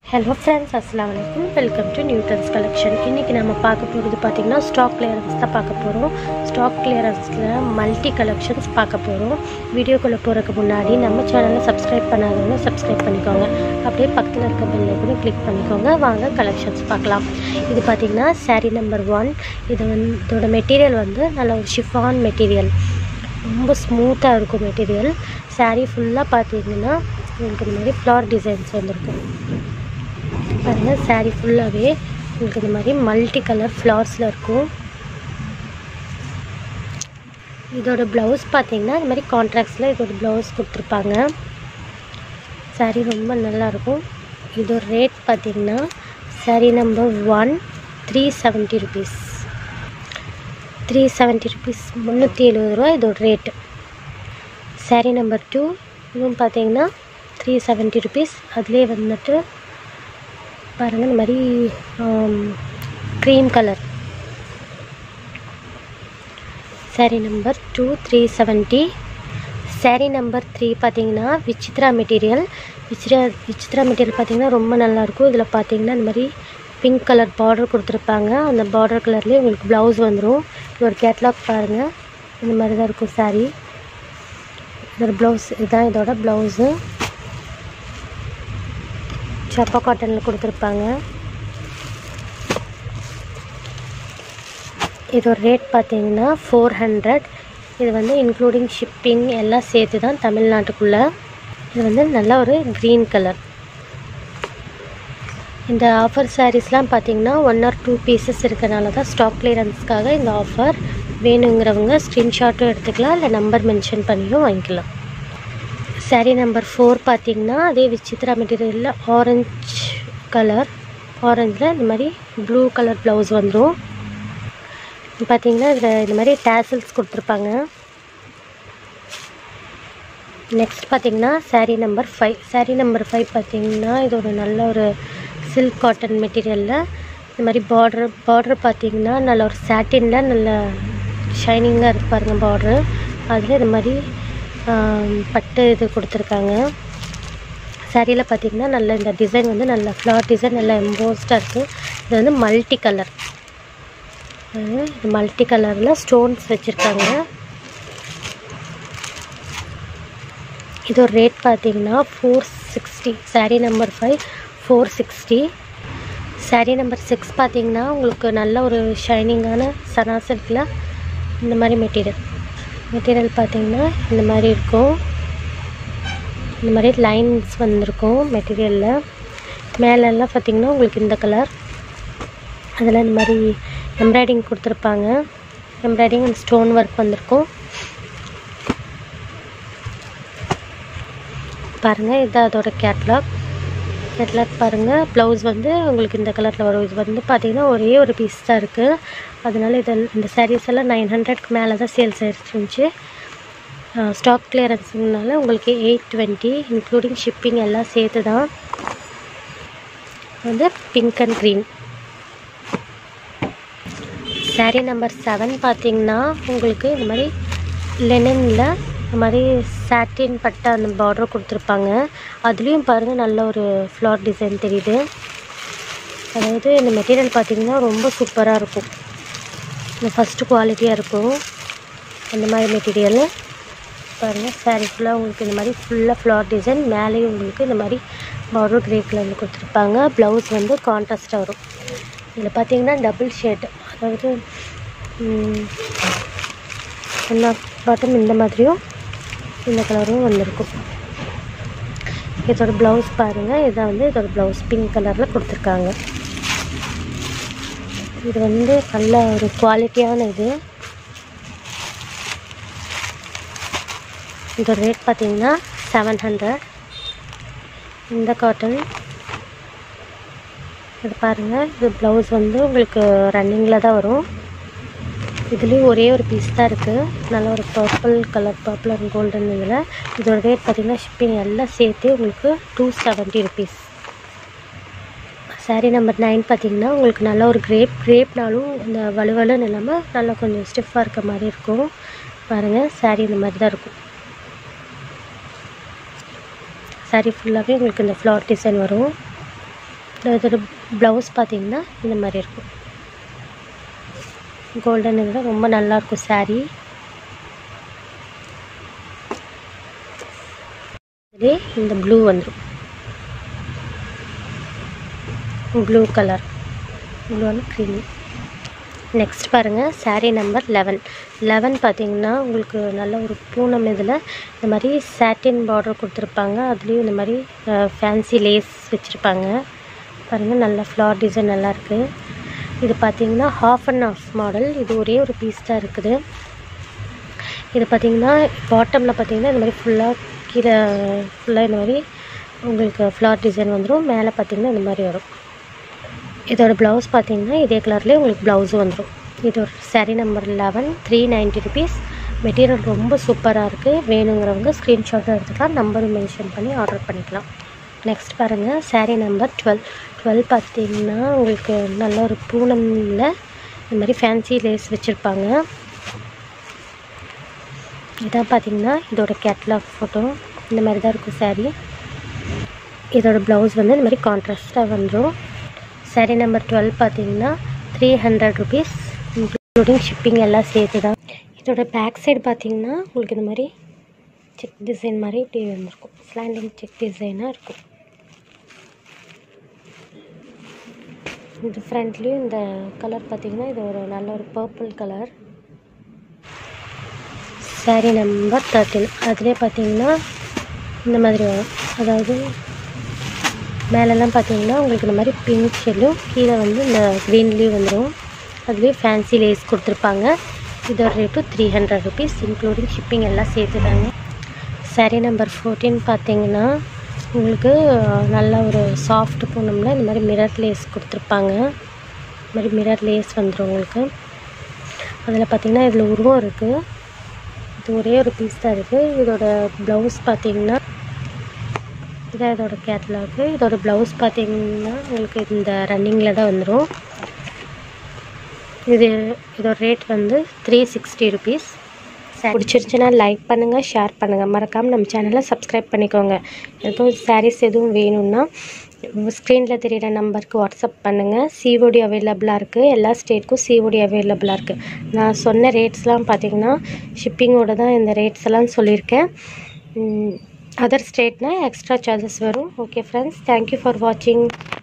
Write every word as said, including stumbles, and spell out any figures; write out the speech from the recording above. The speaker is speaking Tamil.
Hello friends, Assalamu alaikum. Welcome to Newton's collection. இன்னைக்கு நாம பார்க்க போறது பாத்தீங்கன்னா ஸ்டாக் கிளியரன்ஸ் தான் பார்க்க போறோம். ஸ்டாக் கிளியரன்ஸ்ல மல்டி கலெக்ஷன்ஸ் பார்க்க போறோம். வீடியோக்குள்ள போறதுக்கு முன்னாடி நம்ம சேனலை சப்ஸ்கிரைப் பண்ணாதவங்க சப்ஸ்கிரைப் பண்ணிக்கோங்க. அப்படியே பக்கத்துல இருக்க பெல் ஐகானை கிளிக் பண்ணிக்கோங்க. வாங்க கலெக்ஷன்ஸ் பார்க்கலாம். இது பாத்தீங்கன்னா saree number one. இது வந்து இதோட மெட்டீரியல் வந்து நல்ல ஒரு ஷிஃபான் மெட்டீரியல். ரொம்ப ஸ்மூத்தா இருக்கும் மெட்டீரியல். saree ஃபுல்லா பாத்தீங்கன்னா உங்களுக்கு இந்த மாதிரி ஃப்ளவர் டிசைன்ஸ் வந்திருக்கும். பாருங்க saree ஃபுல்லாவே உங்களுக்கு இந்த மாதிரி மல்டி கலர் ஃப்ளவர்ஸ்ல இருக்கும். இதோட ப்ளவுஸ் பாத்தீங்கன்னா இந்த மாதிரி கான்ட்ராஸ்ட்ல இதோட ப்ளவுஸ் கொடுத்திருப்பாங்க. saree ரொம்ப நல்லா இருக்கும். இதோட ரேட் பாத்தீங்கன்னா saree number one three seventy rupees. three seventy rupees முந்நூற்றி எழுபது ரூபாய் இதோட ரேட். saree number two இதுவும் பாத்தீங்கன்னா three seventy rupees. அதுலயே வந்துட்டு பாருங்க இந்த மாதிரி cream colour. saree number two three seventy. saree number three பாத்தீங்கன்னா விசித்ரா மெட்டீரியல். விசித்ரா விசித்ரா மெட்டீரியல் பாத்தீங்கன்னா ரொம்ப நல்லா இருக்கும். இதுல பாத்தீங்கன்னா இந்த மாதிரி பிங்க் கலர் பார்டர் கொடுத்துருப்பாங்க. அந்த பார்டர் கலர்லயே உங்களுக்கு ப்ளவுஸ் வந்துடும். இதோட கேட்லாக் பாருங்க இந்த மாதிரி தான் இருக்கும் saree. இதோட ப்ளவுஸ் இதுதான் இதோட ப்ளவுஸு. சப்பா காட்டனில் கொடுத்துருப்பாங்க. இதோட ரேட் பார்த்தீங்கன்னா ஃபோர் ஹண்ட்ரட். இது வந்து இன்க்ளூடிங் ஷிப்பிங் எல்லாம் சேர்த்து தான் தமிழ்நாட்டுக்குள்ளே. இது வந்து நல்ல ஒரு க்ரீன் கலர். இந்த ஆஃபர் சாரீஸ்லாம் பார்த்தீங்கன்னா ஒன் ஆர் டூ பீசஸ் இருக்கனால தான் ஸ்டாக் கிளியரன்ஸ்க்காக இந்த ஆஃபர். வேணுங்கிறவங்க ஸ்க்ரீன்ஷாட்டும் எடுத்துக்கலாம், இல்லை நம்பர் மென்ஷன் பண்ணியும் வாங்கிக்கலாம். saree number four பார்த்தீங்கன்னா அதே விசித்ரா மெட்டீரியலில் ஆரஞ்ச் கலர். ஆரஞ்சில் இந்த மாதிரி ப்ளூ கலர் ப்ளவுஸ் வந்துடும். பார்த்தீங்கன்னா இதில் இந்த மாதிரி டேசல்ஸ் கொடுத்துருப்பாங்க. நெக்ஸ்ட் பார்த்தீங்கன்னா saree number five. saree number five பார்த்தீங்கன்னா இது ஒரு நல்ல ஒரு சில்க் காட்டன் மெட்டீரியலில் இந்த மாதிரி பார்டர் பார்டர் பார்த்தீங்கன்னா நல்ல ஒரு சாட்டினில் நல்ல ஷைனிங்காக இருக்கு பாருங்கள் பார்டரு. அதில் இந்த மாதிரி பட்டு இது கொடுத்துருக்காங்க. சாரியில் பார்த்தீங்கன்னா நல்ல இந்த டிசைன் வந்து நல்ல ஃப்ளவர் டிசைன் நல்லா எம்போஸ்டாக இருக்குது. இது வந்து மல்டி கலர். இது மல்டி கலரில் ஸ்டோன்ஸ் வச்சுருக்காங்க. இது ஒரு ரேட் பார்த்தீங்கன்னா four sixty. saree number five four sixty. saree number six பார்த்தீங்கன்னா உங்களுக்கு நல்ல ஒரு ஷைனிங்கான சனா சில்கில் இந்த மாதிரி மெட்டீரியல் மெட்டீரியல் பார்த்தீங்கன்னா இந்த மாதிரி இருக்கும். இந்த மாதிரி லைன்ஸ் வந்திருக்கும் மெட்டீரியலில். மேலெல்லாம் பார்த்தீங்கன்னா உங்களுக்கு இந்த கலர். அதில் இந்த மாதிரி எம்ப்ராய்டிங் கொடுத்துருப்பாங்க. எம்ப்ராய்டிங் அண்ட் ஸ்டோன் ஒர்க் வந்திருக்கும். பாருங்கள் இதுதான் அதோட கேட்லாக். கேட்லாக் பாருங்கள். ப்ளவுஸ் வந்து உங்களுக்கு இந்த கலரில் வரும். இது வந்து பார்த்திங்கன்னா ஒரே ஒரு பீஸ் தான் இருக்குது. அதனால இதில் இந்த சாரீஸ் எல்லாம் நைன் ஹண்ட்ரட்க்கு மேலே தான் சேல்ஸ் ஆகிருந்துச்சு. ஸ்டாக் கிளியரன்ஸுனால உங்களுக்கு எயிட் டுவெண்ட்டி இன்க்ளூடிங் ஷிப்பிங் எல்லாம் சேர்த்து தான். வந்து pink and green. saree number seven பார்த்திங்கன்னா உங்களுக்கு இந்த மாதிரி லெனினில் இந்த மாதிரி சாட்டின் பட்டை அந்த பார்டர் கொடுத்துருப்பாங்க. அதுலேயும் பாருங்கள் நல்ல ஒரு ஃப்ளவர் டிசைன் தெரியுது. அதாவது இந்த மெட்டீரியல் பார்த்திங்கன்னா ரொம்ப சூப்பராக இருக்கும். இந்த ஃபஸ்ட்டு குவாலிட்டியாக இருக்கும் அந்த மாதிரி மெட்டீரியல். பாருங்கள் saree ஃபுல்லாக உங்களுக்கு இந்த மாதிரி ஃபுல்லாக ஃப்ளவர் டிசைன். மேலேயும் உங்களுக்கு இந்த மாதிரி பார்டர் கிரே கலரில் கொடுத்துருப்பாங்க. ப்ளவுஸ் வந்து கான்ட்ராஸ்ட்டாக வரும். இதில் பார்த்தீங்கன்னா டபுள் ஷேட், அதாவது என்ன பாட்டம் இந்த மாதிரியும் இந்த கலரும் வந்திருக்கும். இதோட ப்ளவுஸ் பாருங்கள். இதை வந்து இதோட ப்ளவுஸ் பிங்க் கலரில் கொடுத்துருக்காங்க. இது வந்து நல்ல ஒரு குவாலிட்டியான இது. இதோட ரேட் பார்த்தீங்கன்னா செவன் ஹண்ட்ரட். இந்த காட்டன் இது பாருங்கள். இது ப்ளவுஸ் வந்து உங்களுக்கு ரன்னிங்கில் தான் வரும். இதுலேயும் ஒரே ஒரு பீஸ் தான் இருக்குது. நல்ல ஒரு purple colour purple and golden இதில். இதோட ரேட் பார்த்திங்கன்னா ஷிப்பிங் எல்லாம் சேர்த்து உங்களுக்கு two seventy rupees. saree number nine பார்த்திங்கன்னா உங்களுக்கு நல்ல ஒரு கிரேப் கிரேப்னாலும் இந்த வலுவலுன்னு இல்லாமல் நல்லா கொஞ்சம் ஸ்டிஃபாக இருக்க மாதிரி இருக்கும். பாருங்கள் saree இந்த மாதிரி தான் இருக்கும். saree ஃபுல்லாகவே உங்களுக்கு இந்த ஃப்ளவர் டிசைன் வரும். இதோட ப்ளவுஸ் பார்த்திங்கன்னா இந்த மாதிரி இருக்கும். கோல்டன் இதில் ரொம்ப நல்லாயிருக்கும் சாரீ. இதே இந்த ப்ளூ வந்துடும், blue colour, blue and green. Next பாருங்கள் சாரீ நம்பர் லெவன். லெவன் பார்த்திங்கன்னா உங்களுக்கு நல்ல ஒரு பூனம் இதில் இந்த மாதிரி சாட்டின் பார்டர் கொடுத்துருப்பாங்க. அதுலேயும் இந்த மாதிரி ஃபேன்சி லேஸ் வச்சுருப்பாங்க. பாருங்கள் நல்ல ஃப்ளார் டிசைன் நல்லாயிருக்கு. இது பார்த்திங்கன்னா ஹாஃப் அண்ட் ஆஃப் மாடல். இது ஒரே ஒரு பீஸ் தான் இருக்குது. இது பார்த்திங்கன்னா பாட்டமில் பார்த்திங்கன்னா இந்த மாதிரி ஃபுல்லாக கீழே ஃபுல்லாக இந்த மாதிரி உங்களுக்கு ஃப்ளார் டிசைன் வந்துடும். மேலே பார்த்திங்கன்னா இந்த மாதிரி வரும். இதோட ப்ளவுஸ் பார்த்திங்கன்னா இதே கலர்லேயே உங்களுக்கு ப்ளவுஸும் வந்துடும். இது ஒரு sari number eleven, three ninety rupees. Material ரொம்ப சூப்பராக இருக்குது. வேணுங்கிறவங்க ஸ்க்ரீன்ஷாட்டும் எடுத்துக்கலாம், நம்பரும் மென்ஷன் பண்ணி ஆர்டர் பண்ணிக்கலாம். நெக்ஸ்ட் பாருங்கள் சாரீ நம்பர் டுவெல். டுவெல் பார்த்திங்கன்னா உங்களுக்கு நல்ல ஒரு பூனமில் இந்த மாதிரி ஃபேன்சி லேஸ் வச்சுருப்பாங்க. இதான் பார்த்திங்கன்னா இதோட கேட்லாக் ஃபோட்டோ. இந்த மாதிரி தான் இருக்கும் சாரீ. இதோட ப்ளவுஸ் வந்து இந்த மாதிரி கான்ட்ராஸ்ட்டாக வந்துடும். சாரீ நம்பர் டுவெல் பார்த்திங்கன்னா three hundred rupees including shipping எல்லாம் சேர்த்து தான். இதோட பேக் சைடு பார்த்திங்கன்னா உங்களுக்கு இந்த மாதிரி செக் டிசைன் மாதிரி இப்படி வந்துருக்கும். ஸ்லாண்டிங் செக் டிசைனாக இருக்கும். இது ஃப்ரண்ட்லேயும் இந்த கலர் பார்த்திங்கன்னா இது ஒரு நல்ல ஒரு purple colour. Sari number thirteen. அதிலே பார்த்திங்கன்னா இந்த மாதிரி வரும். அதாவது மேலெல்லாம் பார்த்திங்கன்னா உங்களுக்கு இந்த மாதிரி பிங்க் ஷேடும் கீழே வந்து இந்த க்ரீன்லேயும் வந்துடும். அதுலேயும் ஃபேன்சி லேஸ் கொடுத்துருப்பாங்க. இதோட rate three hundred rupees including shipping எல்லாம் சேர்த்துட்டாங்க. சாரீ நம்பர் ஃபோர்டீன் பார்த்திங்கன்னா உங்களுக்கு நல்ல ஒரு சாஃப்ட் பூனம்ல இந்த மாதிரி மிரர் லேஸ் கொடுத்துருப்பாங்க. இந்த மாதிரி மிரர் லேஸ் வந்துடும் உங்களுக்கு. அதில் பார்த்திங்கன்னா இதில் உருவம் இருக்குது. இது ஒரே ஒரு பீஸ் தான் இருக்குது. இதோட ப்ளவுஸ் பார்த்திங்கன்னா இதான் இதோட கேட்லாக்கு. இதோட ப்ளவுஸ் பார்த்திங்கன்னா உங்களுக்கு இந்த ரன்னிங்கில் தான் வந்துடும். இது இதோட ரேட் வந்து த்ரீ சிக்ஸ்டி ருபீஸ். பிடிச்சிருச்சுன்னா லைக் பண்ணுங்கள், ஷேர் பண்ணுங்கள். மறக்காமல் நம்ம சேனலை சப்ஸ்கிரைப் பண்ணிக்கோங்க. எதுவும் சாரீஸ் எதுவும் வேணும்னா ஸ்க்ரீனில் தெரிகிற நம்பருக்கு வாட்ஸ்அப் பண்ணுங்கள். சிஓடி அவைலபிளாக இருக்குது. எல்லா ஸ்டேட்டுக்கும் சிஓடி அவைலபிளாக இருக்குது. நான் சொன்ன ரேட்ஸ்லாம் பார்த்திங்கன்னா ஷிப்பிங்கோடு தான் இந்த ரேட்ஸ் எல்லாம் சொல்லியிருக்கேன். அதர் ஸ்டேட்னால் எக்ஸ்ட்ரா சார்ஜஸ் வரும். ஓகே ஃப்ரெண்ட்ஸ், தேங்க்யூ ஃபார் வாட்சிங்.